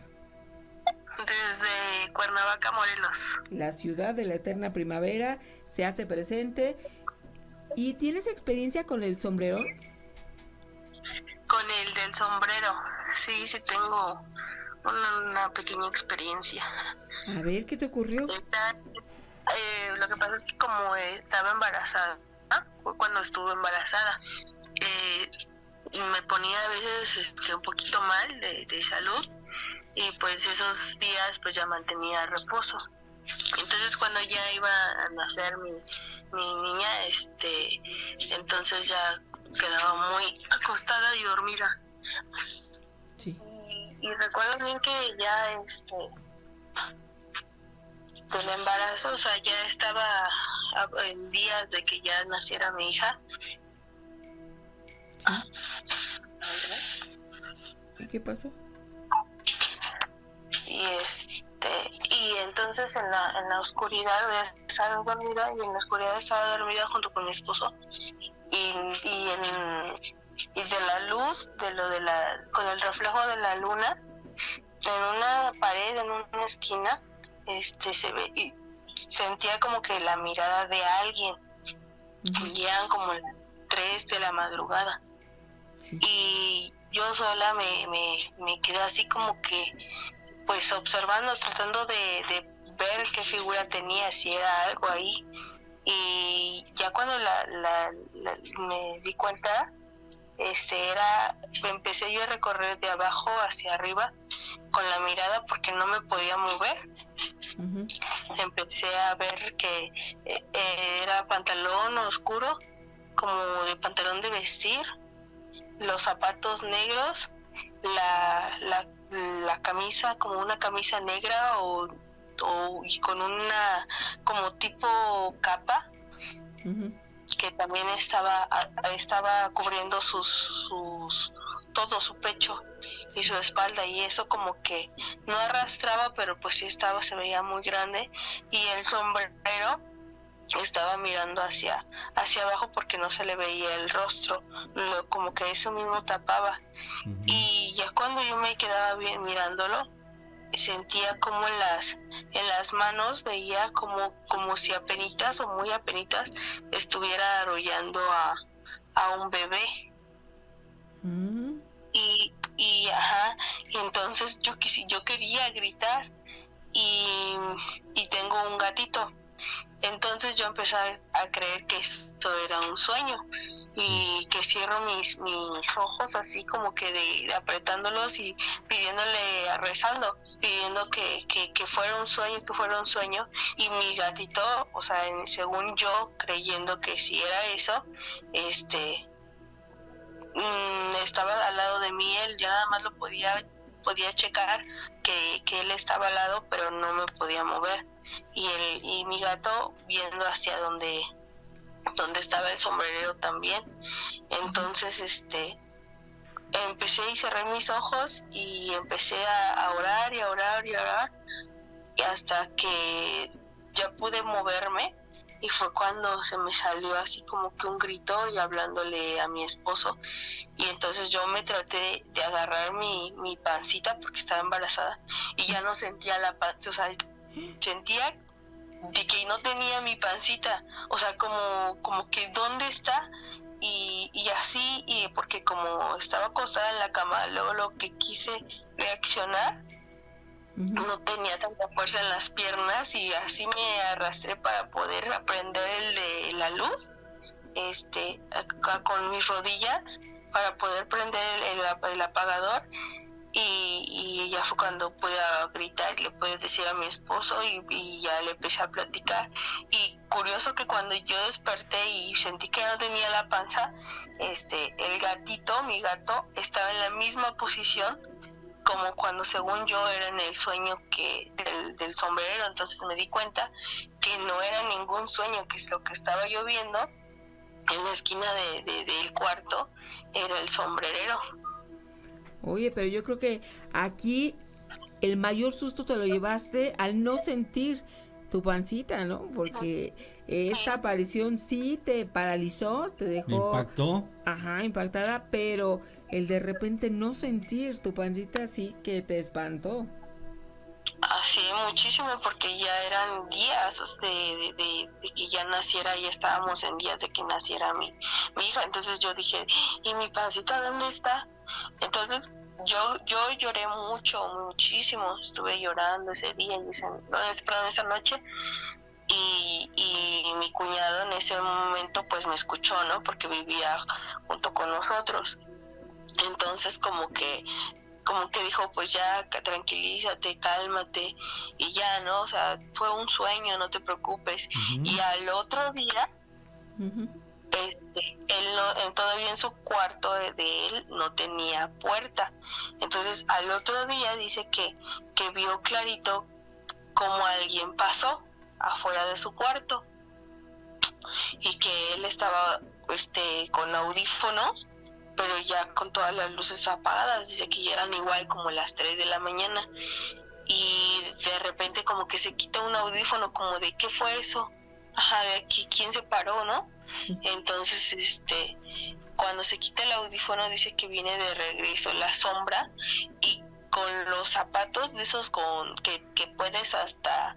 Desde Cuernavaca, Morelos. La ciudad de la eterna primavera se hace presente. ¿Y tienes experiencia con el sombrerón? Con el del sombrero, sí tengo una pequeña experiencia. A ver, ¿qué te ocurrió? Lo que pasa es que como estaba embarazada, fue cuando estuve embarazada, me ponía a veces un poquito mal de salud, y pues esos días pues ya mantenía reposo. Entonces cuando ya iba a nacer mi niña, entonces ya quedaba muy acostada y dormida. Sí. Y recuerdo bien que ya del embarazo, o sea, ya estaba en días de que ya naciera mi hija. Sí. ¿Y qué pasó? Y entonces en la oscuridad estaba dormida, y en la oscuridad estaba dormida junto con mi esposo, y de la luz, con el reflejo de la luna, en una pared, en una esquina, se ve, y sentía como que la mirada de alguien. Uh-huh. Y eran como las 3 de la madrugada. Sí. Y yo sola me quedé así como que pues observando, tratando de ver qué figura tenía, si era algo ahí. Y ya cuando me di cuenta, empecé yo a recorrer de abajo hacia arriba con la mirada, porque no me podía mover. Uh-huh. Empecé a ver que era pantalón oscuro, como de pantalón de vestir, los zapatos negros, la camisa, como una camisa negra y con una como tipo capa. Uh-huh. Que también estaba cubriendo todo su pecho y su espalda, y eso como que no arrastraba, pero pues sí se veía muy grande, y el sombrero estaba mirando hacia abajo porque no se le veía el rostro, como que eso mismo tapaba. Uh-huh. Y ya cuando yo me quedaba bien mirándolo, sentía como en las manos, veía como si apenitas o muy apenitas estuviera arrollando a un bebé. Mm. Y entonces yo quería gritar, y tengo un gatito. Entonces yo empecé a creer que esto era un sueño, y que cierro mis ojos así como que apretándolos y rezando, pidiendo que fuera un sueño, y mi gatito, o sea, según yo, creyendo que si era eso, estaba al lado de mí. Él ya nada más lo podía checar que él estaba al lado, pero no me podía mover, y mi gato viendo hacia donde estaba el sombrerero también. Entonces empecé y cerré mis ojos, y empecé a orar y a orar y a orar, y hasta que ya pude moverme, y fue cuando se me salió así como que un grito, y hablándole a mi esposo. Y entonces yo me traté de agarrar mi pancita, porque estaba embarazada, y ya no sentía la panza, o sea, sentía de que no tenía mi pancita, o sea, como que ¿dónde está? Y así, y porque como estaba acostada en la cama, luego lo que quise reaccionar, uh-huh, no tenía tanta fuerza en las piernas, y así me arrastré para poder prender el de la luz, con mis rodillas, para poder prender el apagador. Y ya fue cuando pude gritar y le pude decir a mi esposo, y ya le empecé a platicar. Y curioso que cuando yo desperté y sentí que no tenía la panza, el gatito, mi gato, estaba en la misma posición como cuando según yo era en el sueño del sombrerero. Entonces me di cuenta que no era ningún sueño, que es lo que estaba yo viendo en la esquina del cuarto, era el sombrerero. Oye, pero yo creo que aquí el mayor susto te lo llevaste al no sentir tu pancita, ¿no? Porque esta aparición sí te paralizó, te dejó... ¿Impactó? Ajá, impactada, pero el de repente no sentir tu pancita sí que te espantó. Así, muchísimo, porque ya eran días de que ya naciera, ya estábamos en días de que naciera mi hija. Entonces yo dije, ¿y mi pancita dónde está? Entonces yo lloré muchísimo, estuve llorando ese día, esa noche, y mi cuñado en ese momento pues me escuchó, ¿no? Porque vivía junto con nosotros. Entonces como que dijo, pues ya, tranquilízate, cálmate, y ya, ¿no? O sea, fue un sueño, no te preocupes. Ujú. Y al otro día, Ujú. él no, todavía en su cuarto de él no tenía puerta. Entonces al otro día dice que vio clarito como alguien pasó afuera de su cuarto, y que él estaba con audífonos, pero ya con todas las luces apagadas. Dice que ya eran igual como las 3 de la mañana, y de repente como que se quita un audífono, como de ¿qué fue eso? Ajá, de aquí, ¿quién se paró, no? Sí. Entonces cuando se quita el audífono dice que viene de regreso la sombra, y con los zapatos de esos que puedes hasta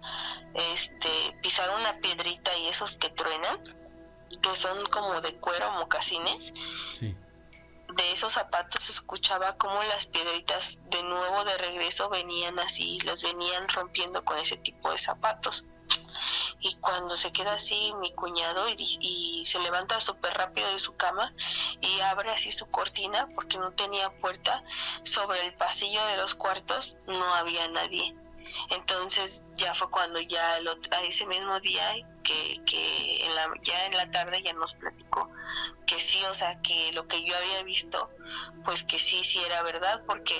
pisar una piedrita, y esos que truenan, que son como de cuero, mocasines. Sí. De esos zapatos se escuchaba como las piedritas de nuevo de regreso venían así, las venían rompiendo con ese tipo de zapatos. Y cuando se queda así mi cuñado y se levanta súper rápido de su cama y abre así su cortina, porque no tenía puerta, sobre el pasillo de los cuartos no había nadie. Entonces ya fue cuando ya a ese mismo día que ya en la tarde ya nos platicó que sí, o sea, que lo que yo había visto, pues que sí era verdad, porque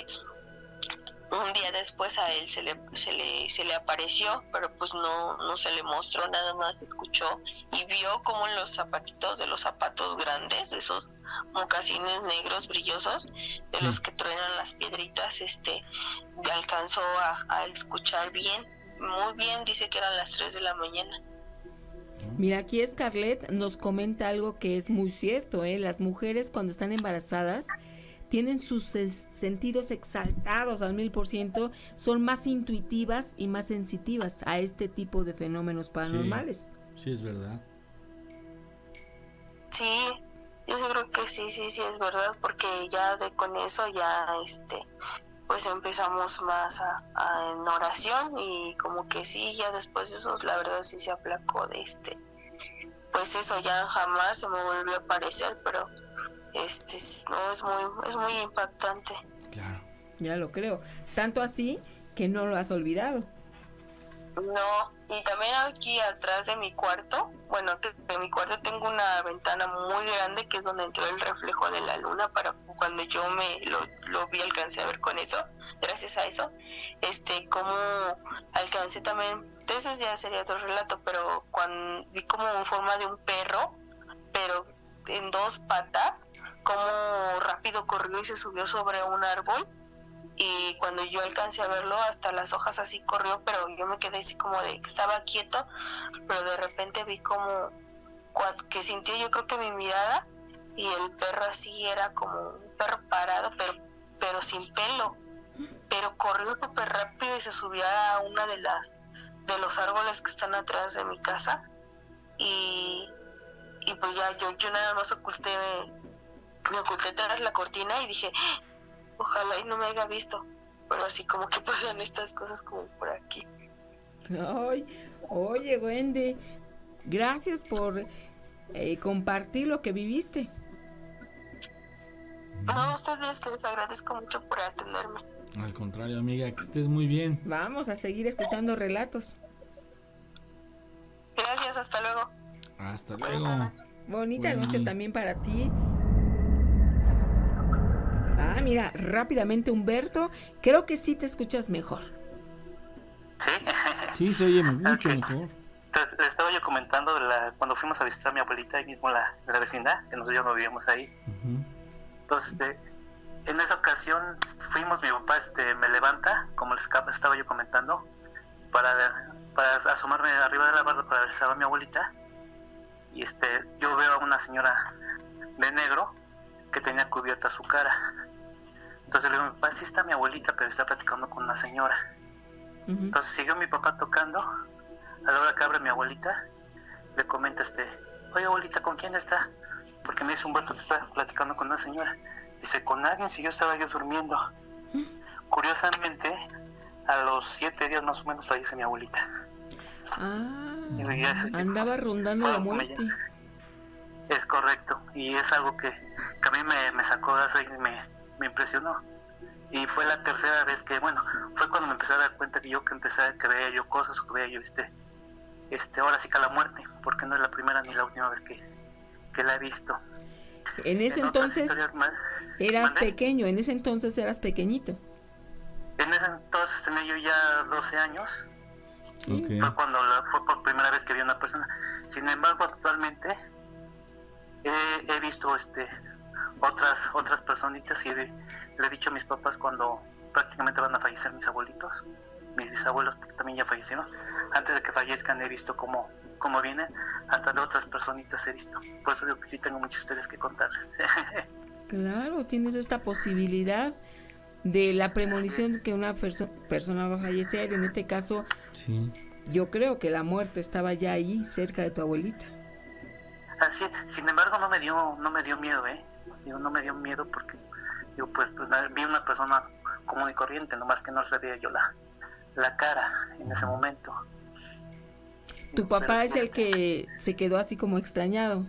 un día después a él se le apareció, pero pues no se le mostró, nada más escuchó y vio como en los zapatitos de los zapatos grandes, esos mocasines negros brillosos, de los que truenan las piedritas, alcanzó a escuchar bien, muy bien. Dice que eran las 3 de la mañana. Mira, aquí Scarlett nos comenta algo que es muy cierto, ¿eh? Las mujeres cuando están embarazadas tienen sus sentidos exaltados al 1000%, son más intuitivas y más sensitivas a este tipo de fenómenos paranormales. Sí, es verdad. Sí, yo creo que sí es verdad, porque ya con eso ya pues empezamos más en oración, y como que sí, ya después de eso la verdad sí se aplacó de pues eso ya jamás se me volvió a aparecer, pero no, es muy impactante. Claro. Ya lo creo. Tanto así que no lo has olvidado. No, y también aquí atrás de mi cuarto, bueno, que de mi cuarto tengo una ventana muy grande que es donde entró el reflejo de la luna, para cuando yo lo vi, alcancé a ver con eso, gracias a eso, como alcancé también, entonces ya sería otro relato, pero cuando vi como en forma de un perro, pero en 2 patas, como rápido corrió y se subió sobre un árbol. Y cuando yo alcancé a verlo, hasta las hojas así corrió, pero yo me quedé así como de que estaba quieto, pero de repente vi como que sintió, yo creo que mi mirada, y el perro así era como un perro parado, pero sin pelo, pero corrió súper rápido y se subió a una de los árboles que están atrás de mi casa, y pues ya yo nada más me oculté tras la cortina y dije, ojalá y no me haya visto, pero así como que pasan estas cosas como por aquí. Ay, oye, Wendy, gracias por compartir lo que viviste. No, a ustedes, que les agradezco mucho por atenderme. Al contrario, amiga, que estés muy bien. Vamos a seguir escuchando relatos. Gracias, hasta luego. Hasta luego. Bonita Wendy. noche también para ti. Ah, mira, rápidamente Humberto, creo que sí te escuchas mejor. Sí. Sí, se oye mucho Ok. mejor. Te estaba yo comentando cuando fuimos a visitar a mi abuelita ahí mismo en la vecindad, que nosotros no vivíamos ahí. Ujú. Entonces, en esa ocasión fuimos, mi papá me levanta, como les estaba yo comentando, para asomarme arriba de la barda para ver si estaba mi abuelita. Y yo veo a una señora de negro que tenía cubierta su cara. Entonces le digo, papá, sí está mi abuelita, pero está platicando con una señora. Ujú. Entonces siguió mi papá tocando. A la hora que abre mi abuelita, le comenta oye, abuelita, ¿con quién está? Porque me dice Humberto que está platicando con una señora. Dice, con alguien, si yo estaba yo durmiendo. Curiosamente, a los 7 días más o menos falleció mi abuelita. Andaba rondando la muerte. Es correcto, y es algo que a mí me sacó de eso y me impresionó. Y fue la tercera vez que, bueno, fue cuando me empecé a dar cuenta que veía yo cosas, o que veía yo ahora sí que a la muerte, porque no es la primera ni la última vez que la he visto. En ese entonces eras pequeño, en ese entonces eras pequeñito. En ese entonces tenía yo ya 12 años. Okay. Fue cuando fue por primera vez que vi a una persona. Sin embargo, actualmente he visto otras personitas, y le he dicho a mis papás cuando prácticamente van a fallecer mis abuelitos, mis bisabuelos, porque también ya fallecieron. Antes de que fallezcan he visto cómo vienen, hasta de otras personitas he visto. Por eso digo que sí tengo muchas historias que contarles. Claro, tienes esta posibilidad de la premonición de que una persona va a fallecer. En este caso, sí, yo creo que la muerte estaba ya ahí, cerca de tu abuelita. Así es. Sin embargo, no me dio miedo, no me dio miedo porque pues vi una persona común y corriente, nomás que no se veía yo la cara en ese momento. ¿Tu papá es el que se quedó así como extrañado?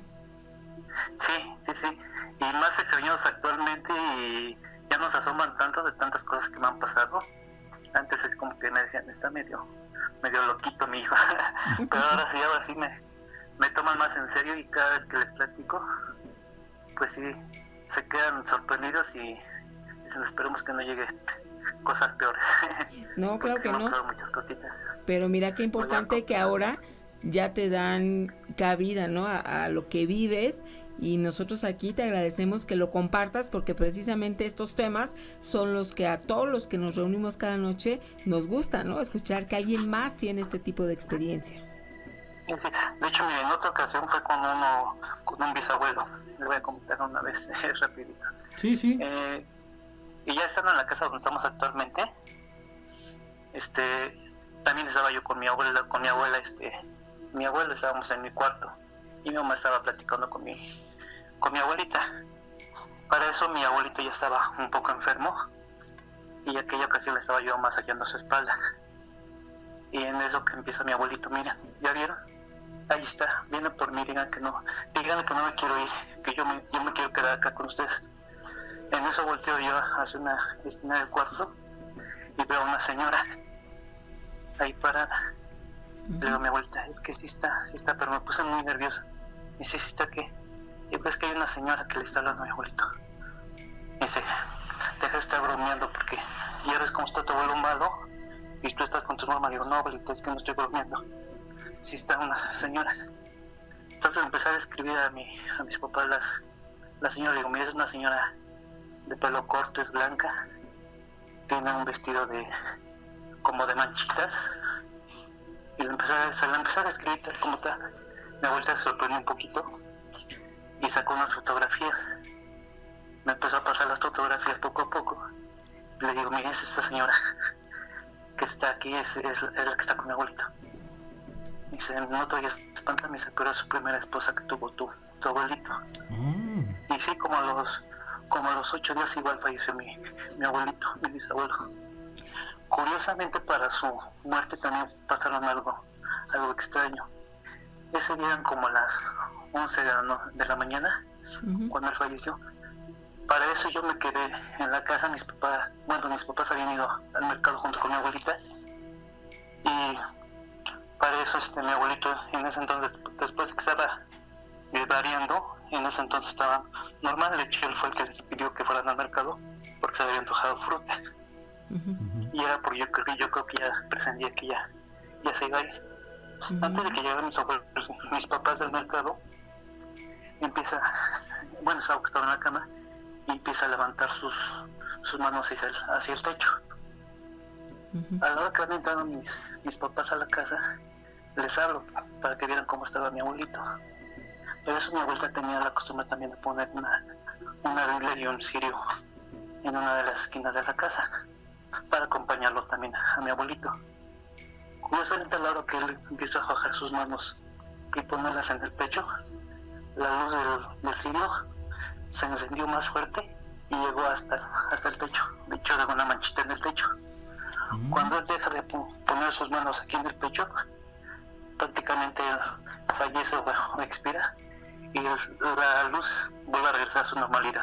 Sí. Y más extrañados actualmente, y ya no se asombran tanto de tantas cosas que me han pasado. Antes es como que me decían, está medio loquito mi hijo. Pero ahora sí me toman más en serio, y cada vez que les platico, pues sí, se quedan sorprendidos y dicen, esperemos que no llegue cosas peores. No, claro que no. Muchas cositas. Pero mira qué importante que ahora ya te dan cabida, ¿no? A lo que vives, y nosotros aquí te agradecemos que lo compartas, porque precisamente estos temas son los que a todos los que nos reunimos cada noche nos gusta, ¿no? Escuchar que alguien más tiene este tipo de experiencia. Sí. De hecho, mira, en otra ocasión fue con un bisabuelo. Le voy a comentar una vez, rapidito. Sí. Y ya estando en la casa donde estamos actualmente, también estaba yo con mi abuela, mi abuelo, estábamos en mi cuarto, y mi mamá estaba platicando con mi abuelita. Para eso mi abuelito ya estaba un poco enfermo, y aquella ocasión le estaba yo masajeando su espalda. Y en eso que empieza mi abuelito, miren, ¿ya vieron? Ahí está, viene por mí, díganle que no me quiero ir, que yo me quiero quedar acá con ustedes. En eso volteo yo hacia una esquina del cuarto y veo a una señora ahí parada. Le digo a mi abuelita, es que sí está, pero me puse muy nerviosa. Y dice, ¿sí está qué? Y pues que hay una señora que le está hablando a mi abuelito. Y dice, deja de estar bromeando, porque ya ves cómo está tu abuelo malo y tú estás con tu mamá. Le digo, no, abuelita, es que no estoy bromeando. Sí está una señora. Entonces empecé a describir a mis papás la señora. Le digo, mira, es una señora de pelo corto, es blanca, tiene un vestido como de manchitas, y se la empecé a describir tal como está. Mi abuelita se sorprendió un poquito y sacó unas fotografías. Me empezó a pasar las fotografías poco a poco. Le digo, mira, es esta señora que está aquí, es la que está con mi abuelita. Me dice, no te vayas a espantar, me dice, pero es su primera esposa que tuvo tu abuelito. Y sí, como a los 8 días igual falleció mi abuelito, mi bisabuelo. Curiosamente, para su muerte también pasaron algo extraño. Ese día eran como las 11 de la mañana, cuando él falleció. Para eso yo me quedé en la casa. Mis papás habían ido al mercado junto con mi abuelita, y para eso mi abuelito en ese entonces, después de que estaba variando, en ese entonces estaba normal. De hecho, él fue el que les pidió que fueran al mercado porque se había antojado fruta. Y era porque yo creo que ya presentía que ya se iba a ir. Antes de que llegaran mis papás del mercado, estaba acostado en la cama y empieza a levantar sus manos hacia el techo. A la hora que van entrando mis papás a la casa, les hablo para que vieran cómo estaba mi abuelito. Pero eso mi abuelita tenía la costumbre también de poner una Biblia y un cirio en una de las esquinas de la casa para acompañarlo también a mi abuelito. Curiosamente, a la hora que él empieza a bajar sus manos y ponerlas en el pecho, la luz del cirio se encendió más fuerte y llegó hasta el techo. De hecho, dejó una manchita en el techo. Cuando él deja de poner sus manos aquí en el pecho, prácticamente fallece o expira, y la luz vuelve a regresar a su normalidad.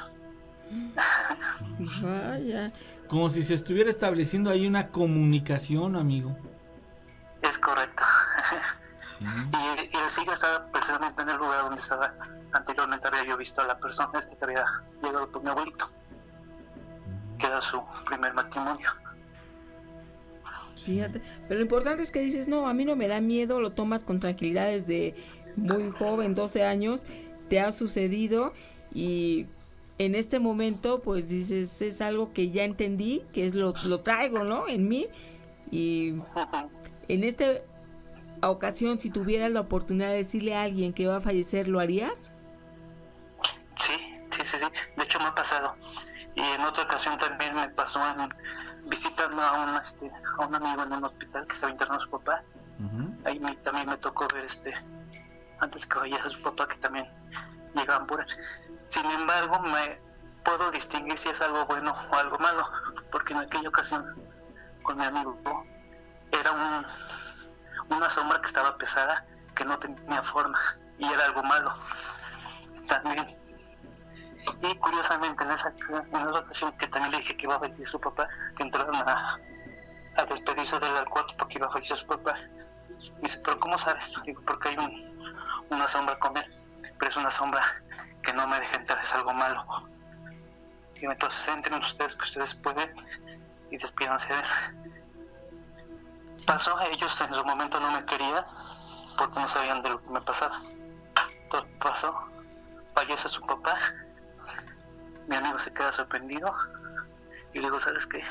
Vaya. Como si se estuviera estableciendo ahí una comunicación, amigo. Es correcto. Sí. Y el sigue estaba precisamente en el lugar donde estaba anteriormente. Había yo visto a la persona que había llegado por mi abuelito, que era su primer matrimonio. Fíjate, pero lo importante es que dices, no, a mí no me da miedo, lo tomas con tranquilidad desde muy joven, 12 años, te ha sucedido y en este momento pues dices, es algo que ya entendí, que es lo traigo, ¿no? En mí, y en esta ocasión, si tuvieras la oportunidad de decirle a alguien que va a fallecer, ¿lo harías? Sí, de hecho me ha pasado. Y en otra ocasión también me pasó visitando a un amigo en un hospital que estaba internado su papá. Ahí también me tocó ver antes que vaya su papá, que también llegaban por él. Sin embargo, me puedo distinguir si es algo bueno o algo malo, porque en aquella ocasión con mi amigo era una sombra que estaba pesada, que no tenía forma, y era algo malo también. Y curiosamente en esa ocasión que también le dije que iba a fallecer su papá, que entraron a despedirse de él al cuarto porque iba a fallecer su papá. Me dice, ¿pero cómo sabes? Digo, porque hay una sombra con él, pero es una sombra que no me deja entrar, es algo malo. Y entonces entren ustedes, que ustedes pueden, y despídanse de él. Pasó, ellos en su momento no me querían porque no sabían de lo que me pasaba. Todo pasó, fallece su papá. Mi amigo se queda sorprendido y le digo, ¿sabes qué?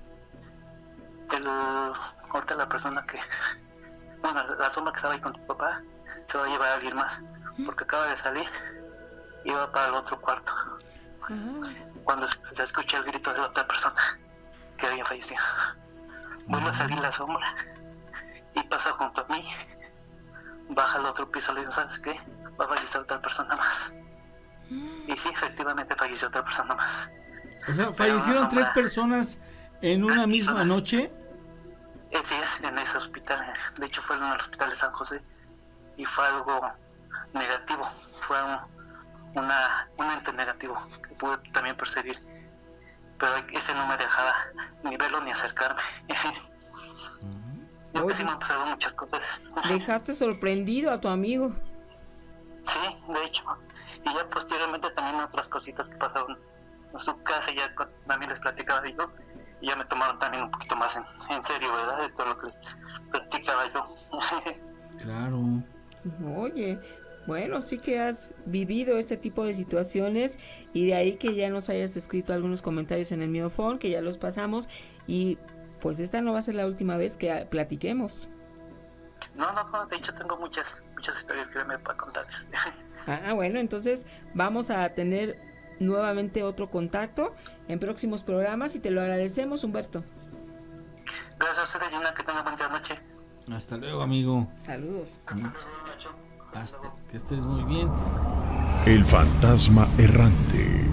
Ahorita la persona la sombra que estaba ahí con tu papá se va a llevar a alguien más, porque acaba de salir y va para el otro cuarto. Cuando se escucha el grito de otra persona que había fallecido, vuelve a salir la sombra y pasa junto a mí, baja al otro piso, le digo, ¿sabes qué? Va a fallecer otra persona más. Y sí, efectivamente falleció otra persona más. O sea, ¿fallecieron 3 personas en una misma noche? Sí, es en ese hospital. De hecho fue en el hospital de San José, y fue algo negativo, fue un ente negativo que pude también percibir, pero ese no me dejaba ni verlo ni acercarme. Yo que sí me han pasado muchas cosas. Dejaste sorprendido a tu amigo. Sí, de hecho. Y ya posteriormente también otras cositas que pasaron en su casa, ya también les platicaba yo, y ya me tomaron también un poquito más en serio, ¿verdad? De todo lo que les platicaba yo. Claro. Oye, bueno, sí que has vivido este tipo de situaciones, y de ahí que ya nos hayas escrito algunos comentarios en el Miofón, que ya los pasamos, y pues esta no va a ser la última vez que platiquemos. No, de hecho tengo muchas historias que me para contarles. Bueno, entonces vamos a tener nuevamente otro contacto en próximos programas y te lo agradecemos, Humberto. Gracias a ustedes, Gina, que tengan buena noche. Hasta luego, amigo. Saludos. Hasta que estés muy bien. El fantasma errante.